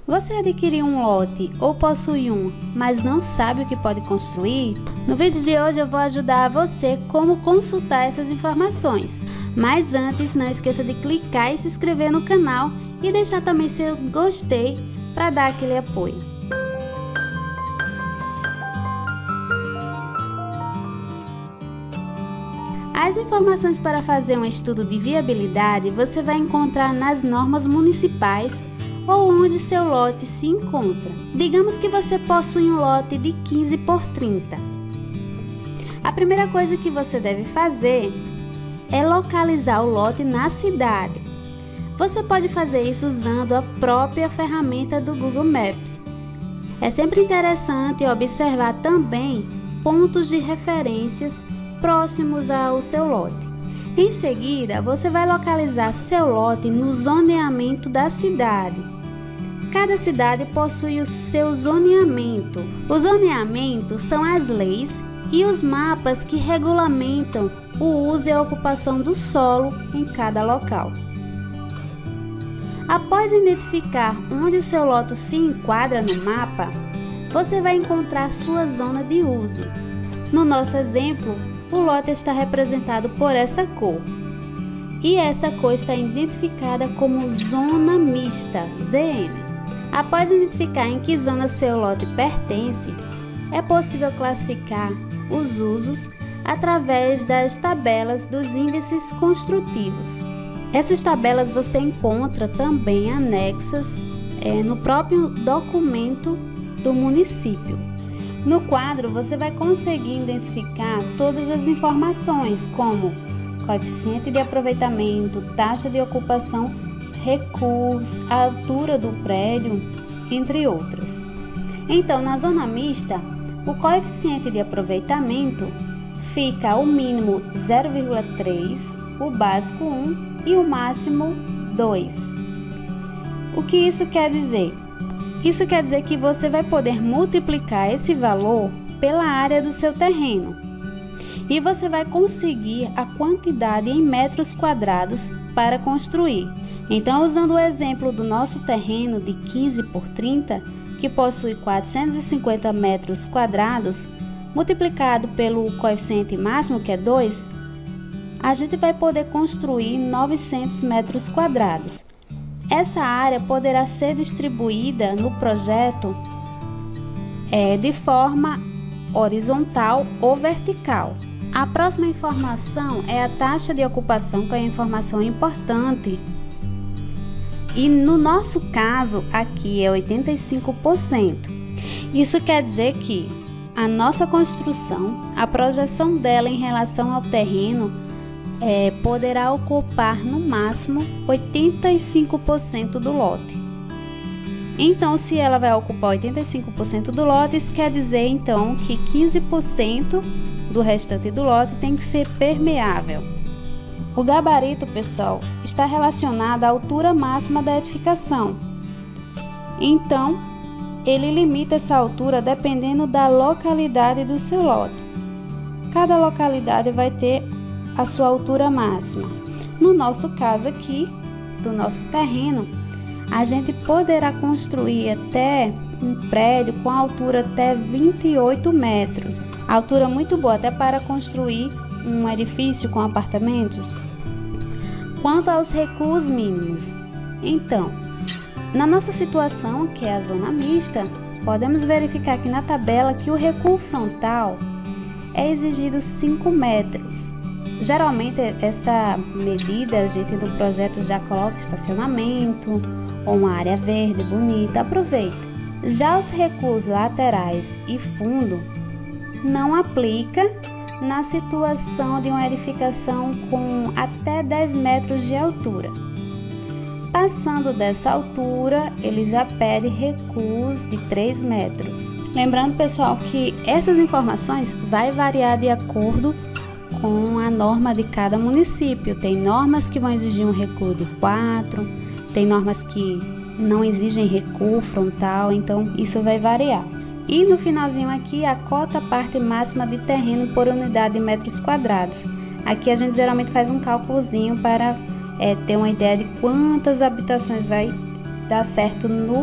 Você adquiriu um lote ou possui um, mas não sabe o que pode construir? No vídeo de hoje eu vou ajudar você como consultar essas informações. Mas antes, não esqueça de clicar e se inscrever no canal e deixar também seu gostei para dar aquele apoio. As informações para fazer um estudo de viabilidade você vai encontrar nas normas municipais ou onde seu lote se encontra. Digamos que você possui um lote de 15 por 30. A primeira coisa que você deve fazer é localizar o lote na cidade. Você pode fazer isso usando a própria ferramenta do Google Maps. É sempre interessante observar também pontos de referências próximos ao seu lote. Em seguida, você vai localizar seu lote no zoneamento da cidade. Cada cidade possui o seu zoneamento. O zoneamento são as leis e os mapas que regulamentam o uso e a ocupação do solo em cada local. Após identificar onde o seu lote se enquadra no mapa, você vai encontrar sua zona de uso. No nosso exemplo, o lote está representado por essa cor. E essa cor está identificada como zona mista, ZN. Após identificar em que zona seu lote pertence, é possível classificar os usos através das tabelas dos índices construtivos. Essas tabelas você encontra também anexas no próprio documento do município. No quadro, você vai conseguir identificar todas as informações, como coeficiente de aproveitamento, taxa de ocupação, recuos, a altura do prédio, entre outras. Então, na zona mista, o coeficiente de aproveitamento fica o mínimo 0,3, o básico 1 e o máximo 2. O que isso quer dizer? Isso quer dizer que você vai poder multiplicar esse valor pela área do seu terreno e você vai conseguir a quantidade em metros quadrados para construir. Então, usando o exemplo do nosso terreno de 15 por 30, que possui 450 metros quadrados, multiplicado pelo coeficiente máximo, que é 2, a gente vai poder construir 900 metros quadrados. Essa área poderá ser distribuída no projeto de forma horizontal ou vertical. A próxima informação é a taxa de ocupação, que é uma informação importante. E no nosso caso, aqui é 85%. Isso quer dizer que a nossa construção, a projeção dela em relação ao terreno, poderá ocupar no máximo 85% do lote. Então, se ela vai ocupar 85% do lote, isso quer dizer então que 15% do restante do lote tem que ser permeável. O gabarito, pessoal, está relacionado à altura máxima da edificação. Então, ele limita essa altura dependendo da localidade do seu lote. Cada localidade vai ter a sua altura máxima. No nosso caso aqui, do nosso terreno, a gente poderá construir até um prédio com altura até 28 metros. Altura muito boa até para construir um edifício com apartamentos. Quanto aos recuos mínimos, então, na nossa situação, que é a zona mista, podemos verificar aqui na tabela que o recuo frontal é exigido 5 metros. Geralmente, essa medida a gente no projeto já coloca estacionamento ou uma área verde bonita, aproveita. Já os recuos laterais e fundo não aplica na situação de uma edificação com até 10 metros de altura. Passando dessa altura, ele já pede recuos de 3 metros. Lembrando, pessoal, que essas informações vai variar de acordo com a norma de cada município. Tem normas que vão exigir um recuo de 4, tem normas que não exigem recuo frontal, então isso vai variar. E no finalzinho aqui, a cota parte máxima de terreno por unidade de metros quadrados. Aqui a gente geralmente faz um cálculozinho para ter uma ideia de quantas habitações vai dar certo no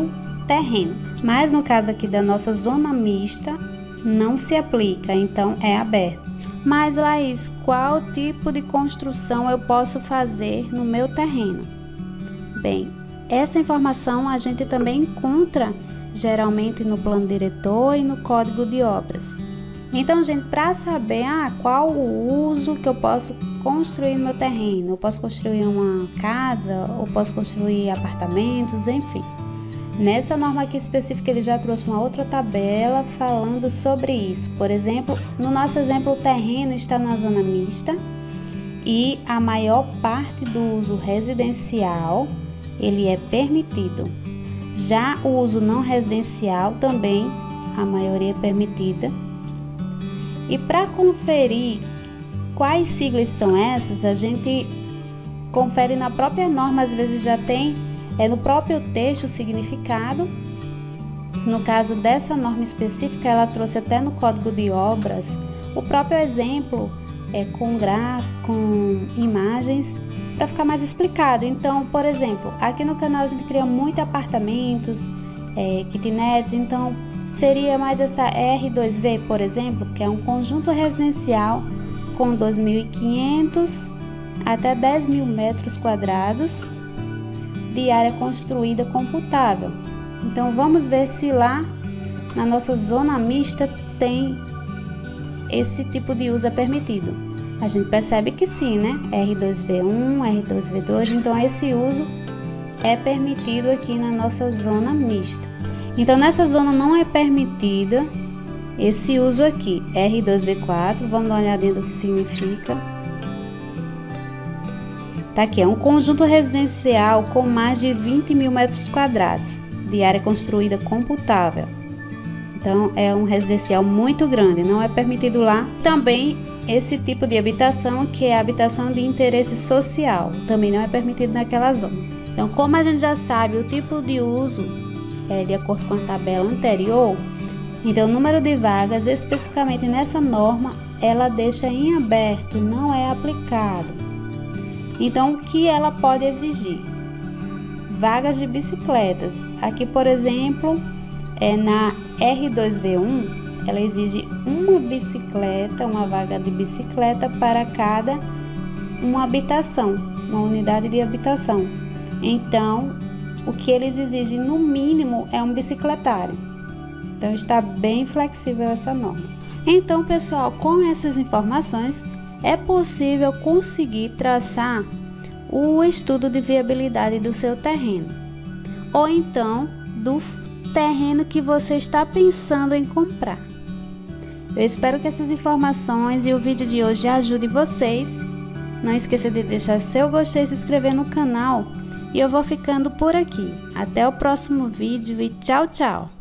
terreno. Mas no caso aqui da nossa zona mista, não se aplica, então é aberto. Mas, Laís, qual tipo de construção eu posso fazer no meu terreno? Bem, essa informação a gente também encontra geralmente no plano diretor e no código de obras. Então, gente, para saber qual o uso que eu posso construir no meu terreno, eu posso construir uma casa, ou posso construir apartamentos, enfim. Nessa norma aqui específica, ele já trouxe uma outra tabela falando sobre isso. Por exemplo, no nosso exemplo, o terreno está na zona mista e a maior parte do uso residencial, ele é permitido. Já o uso não residencial também, a maioria é permitida. E para conferir quais siglas são essas, a gente confere na própria norma, às vezes já tem no próprio texto o significado. No caso dessa norma específica, ela trouxe até no código de obras o próprio exemplo com imagens para ficar mais explicado. Então, por exemplo, aqui no canal a gente cria muito apartamentos, kitnets, então seria mais essa R2V, por exemplo, que é um conjunto residencial com 2.500 até 10.000 metros quadrados de área construída computável. Então vamos ver se lá na nossa zona mista tem esse tipo de uso permitido. A gente percebe que sim, né? R2V1, R2V2, então esse uso é permitido aqui na nossa zona mista. Então nessa zona não é permitida esse uso aqui, R2V4, vamos dar uma olhadinha do que significa. Tá aqui, é um conjunto residencial com mais de 20.000 metros quadrados de área construída computável. Então é um residencial muito grande, não é permitido lá. Também esse tipo de habitação, que é a habitação de interesse social, também não é permitido naquela zona. Então, como a gente já sabe o tipo de uso de acordo com a tabela anterior, então o número de vagas especificamente nessa norma ela deixa em aberto, não é aplicado. Então, o que ela pode exigir? Vagas de bicicletas. Aqui, por exemplo, na R2V1, ela exige uma bicicleta, uma vaga de bicicleta para cada uma habitação, uma unidade de habitação. Então, o que eles exigem no mínimo é um bicicletário. Então, está bem flexível essa norma. Então, pessoal, com essas informações, é possível conseguir traçar o estudo de viabilidade do seu terreno, ou então do terreno que você está pensando em comprar. Eu espero que essas informações e o vídeo de hoje ajude vocês. Não esqueça de deixar seu gostei e se inscrever no canal. E eu vou ficando por aqui. Até o próximo vídeo e tchau, tchau!